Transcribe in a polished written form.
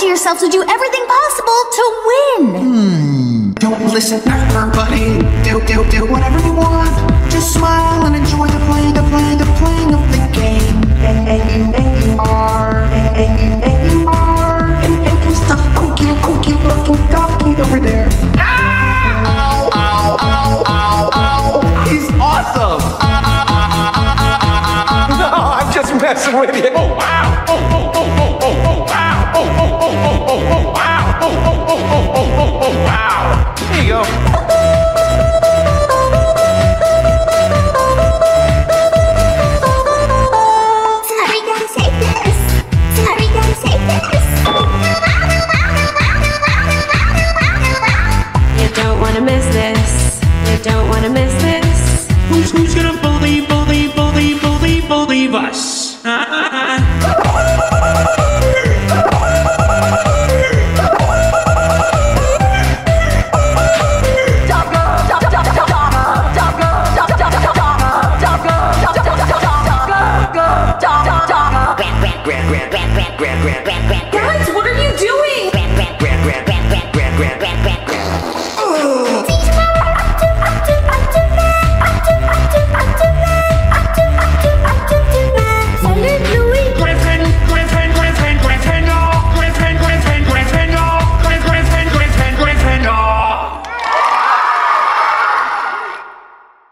to yourself to do everything possible to win. Don't listen to her, buddy. Do whatever you want. Just smile and enjoy the playing of the game. And you are just a cookie looking doggy over there. Ow! Ow! Ow! Ow! Ow! He's awesome. No, I'm just messing with you. Oh wow! Oh wow! Oh wow! Oh wow! Here you go.